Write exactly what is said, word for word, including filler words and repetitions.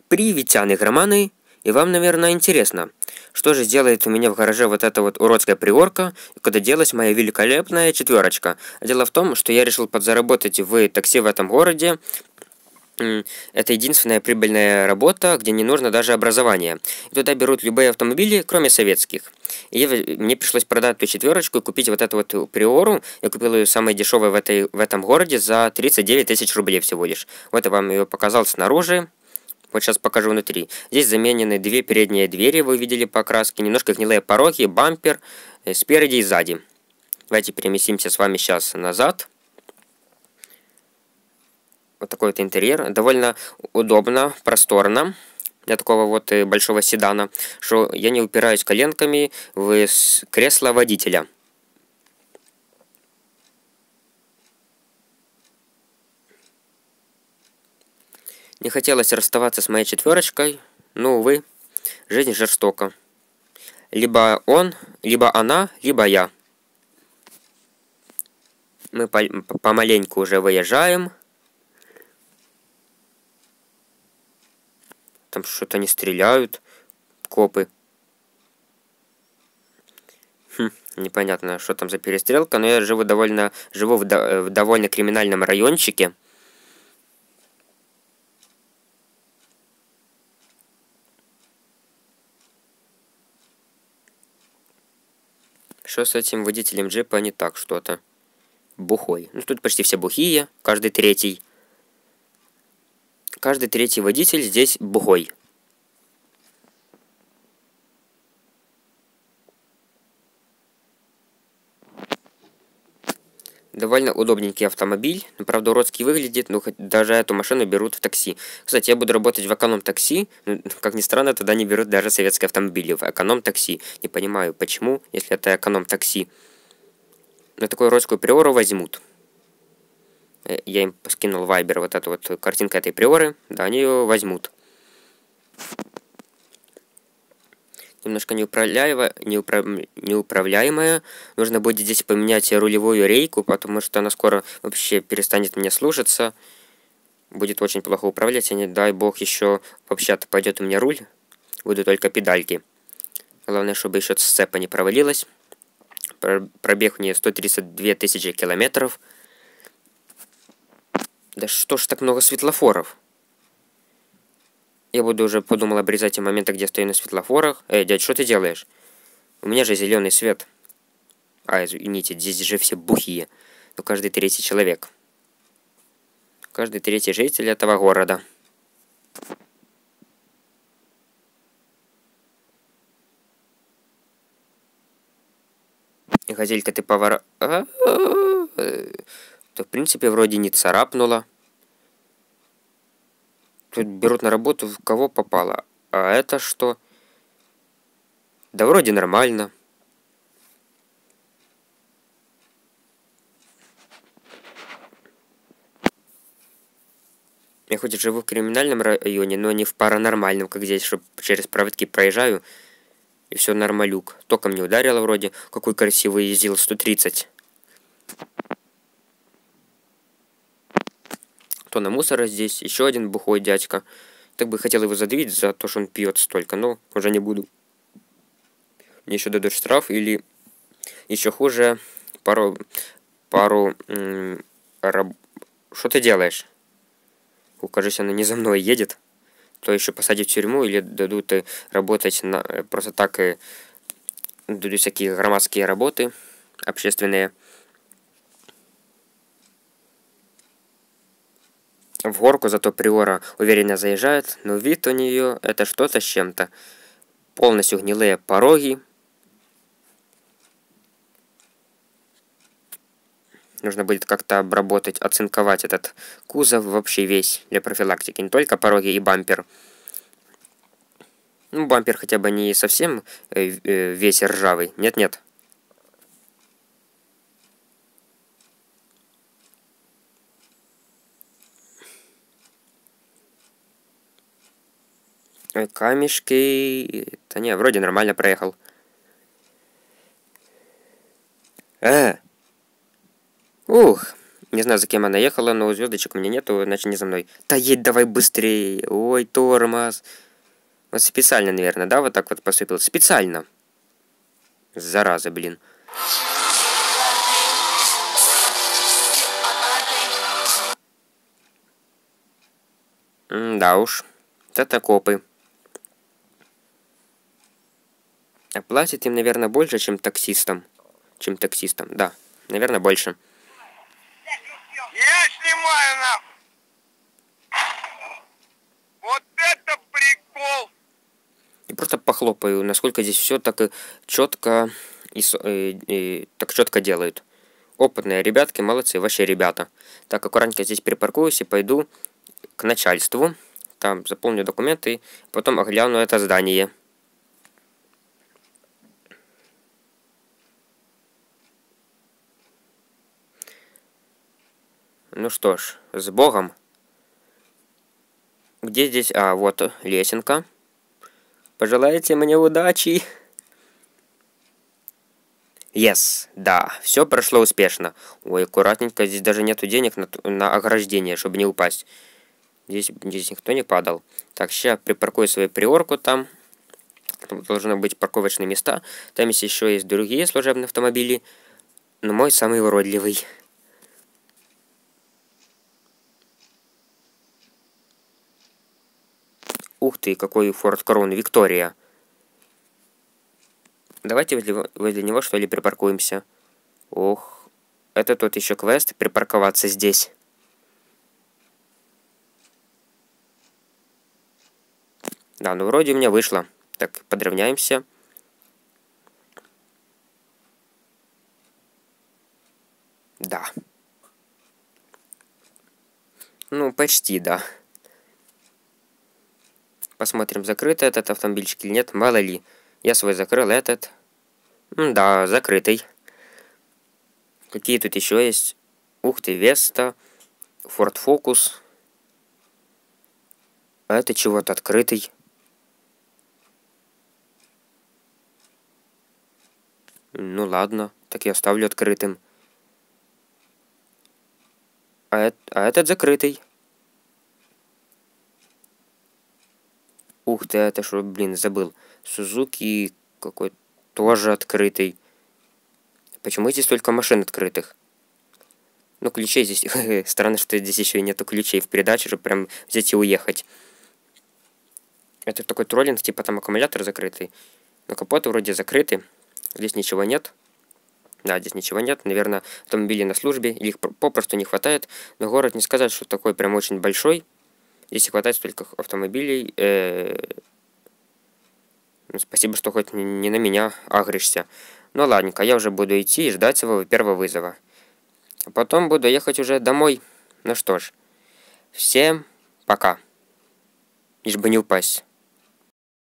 Приветяны громаны, и вам, наверное, интересно, что же сделает у меня в гараже вот эта вот уродская приорка, и куда делась моя великолепная четверочка. Дело в том, что я решил подзаработать в такси в этом городе. Это единственная прибыльная работа, где не нужно даже образование. И туда берут любые автомобили, кроме советских. И мне пришлось продать эту четверочку и купить вот эту вот приору. Я купил ее самой дешевой в, этой, в этом городе за тридцать девять тысяч рублей всего лишь. Вот я вам ее показал снаружи. Вот сейчас покажу внутри. Здесь заменены две передние двери, вы видели по окраске. Немножко гнилые пороги, бампер спереди и сзади. Давайте переместимся с вами сейчас назад. Вот такой вот интерьер. Довольно удобно, просторно для такого вот большого седана, что я не упираюсь коленками в кресло водителя. Не хотелось расставаться с моей четверочкой, но, увы, жизнь жестока. Либо он, либо она, либо я. Мы помаленьку уже выезжаем. Там что-то не стреляют, копы. Хм, непонятно, что там за перестрелка, но я живу довольно, живу в, до, в довольно криминальном райончике. Что с этим водителем джипа не так что-то? Бухой. Ну, тут почти все бухие, каждый третий. Каждый третий водитель здесь бухой. Довольно удобненький автомобиль, но, правда, уродский выглядит, но хоть даже эту машину берут в такси. Кстати, я буду работать в эконом-такси, но, как ни странно, туда не берут даже советские автомобили, в эконом-такси. Не понимаю, почему, если это эконом-такси. Но такую уродскую приору возьмут. Я им скинул в Viber вот эту вот картинку этой приоры, да, они ее возьмут. Немножко неуправляемая, неуправ... неуправляемая. Нужно будет здесь поменять рулевую рейку, потому что она скоро вообще перестанет меня слушаться. Будет очень плохо управлять, и не дай бог еще вообще-то пойдет у меня руль. Будут только педальки. Главное, чтобы еще сцепа не провалилась. Пробег у нее сто тридцать две тысячи километров. Да что ж так много светлофоров? Я буду уже подумал обрезать те моменты, где стою на светлофорах. Эй, дядь, что ты делаешь? У меня же зеленый свет. А, извините, здесь же все бухие. Но каждый третий человек. Каждый третий житель этого города. Газелька, ты повара... То, в принципе, вроде не царапнула. Тут берут на работу в кого попало. А это что? Да вроде нормально. Я хоть и живу в криминальном районе, но не в паранормальном, как здесь, что через проводки проезжаю. И все нормалюк. Током не ударило вроде. Какой красивый ездил сто тридцать. То на мусора здесь. Еще один бухой дядька. Так бы хотел его задавить за то, что он пьет столько, но уже не буду. Мне еще дадут штраф или еще хуже пару... пару... Раб... Что ты делаешь? Кажется, она не за мной едет. То еще посадят в тюрьму или дадут работать на... просто так и дадут всякие громадские работы общественные. В горку зато приора уверенно заезжает, но вид у нее это что-то с чем-то. Полностью гнилые пороги. Нужно будет как-то обработать, оцинковать этот кузов вообще весь для профилактики. Не только пороги и бампер. Ну, бампер хотя бы не совсем весь ржавый. Нет-нет. Камешки... Да не, вроде нормально проехал. Э! Ух! Не знаю. знаю, за кем она ехала, но звездочек у меня нету, значит не за мной. Да едь давай быстрее. Ой, тормоз. Вот специально, наверное, да, вот так вот поступил? Специально. Зараза, блин. М да уж. Это копы. А платят им, наверное, больше, чем таксистам. Чем таксистам, да. Наверное, больше. Я снимаю на... Вот это прикол! И просто похлопаю, насколько здесь все так четко и, и, и так четко делают. Опытные ребятки, молодцы, вообще ребята. Так, аккуратненько здесь перепаркуюсь и пойду к начальству. Там заполню документы, потом огляну это здание. Ну что ж, с Богом. Где здесь? А, вот лесенка. Пожелайте мне удачи. Yes, да, все прошло успешно. Ой, аккуратненько, здесь даже нету денег на, на ограждение, чтобы не упасть. Здесь, здесь никто не падал. Так, сейчас припаркую свою приорку там. Там должны быть парковочные места. Там есть еще есть другие служебные автомобили. Но мой самый уродливый. Ух ты, какой Ford Crown Victoria. Давайте возле, возле него, что ли, припаркуемся. Ох, это тут еще квест, припарковаться здесь. Да, ну вроде у меня вышло. Так, подравняемся. Да. Ну, почти, да. Посмотрим, закрыт этот автомобильчик или нет. Мало ли. Я свой закрыл, этот... М да, закрытый. Какие тут еще есть? Ух ты, Веста. Ford Focus. А это чего-то открытый. Ну ладно, так я оставлю открытым. А, это, а этот закрытый. Ух ты, это что, блин, забыл. Сузуки какой-то тоже открытый. Почему здесь только машин открытых? Ну, ключей здесь... Странно, что здесь еще и нету ключей в передаче, чтобы прям взять и уехать. Это такой троллинг, типа там аккумулятор закрытый. Но капоты вроде закрыты. Здесь ничего нет. Да, здесь ничего нет. Наверное, автомобили на службе. Или их попросту не хватает. Но город не сказать, что такой прям очень большой. Здесь хватает столько автомобилей. Ну, спасибо, что хоть не на меня агришься. Ну ладненько, я уже буду идти и ждать своего первого вызова. А потом буду ехать уже домой. Ну что ж, всем пока. Лишь бы не упасть.